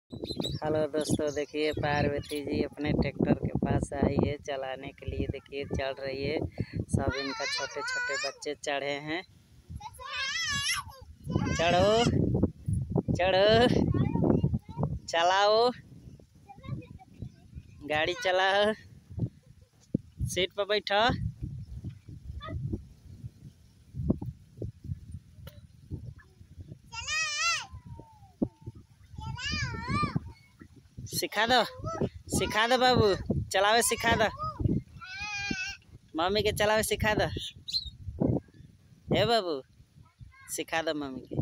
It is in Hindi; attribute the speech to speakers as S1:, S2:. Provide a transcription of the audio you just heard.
S1: हेलो दोस्तों, देखिए पार्वती जी अपने ट्रैक्टर के पास आई है चलाने के लिए। देखिए चल रही है। सब इनका छोटे छोटे बच्चे चढ़े हैं। चढ़ो चढ़ो, चलाओ, गाड़ी चलाओ, सीट पर बैठो। सिखा दो बाबू, चलावे सिखा दो। मम्मी के चलावे सिखा दो। हे बाबू, सिखा दो मम्मी के।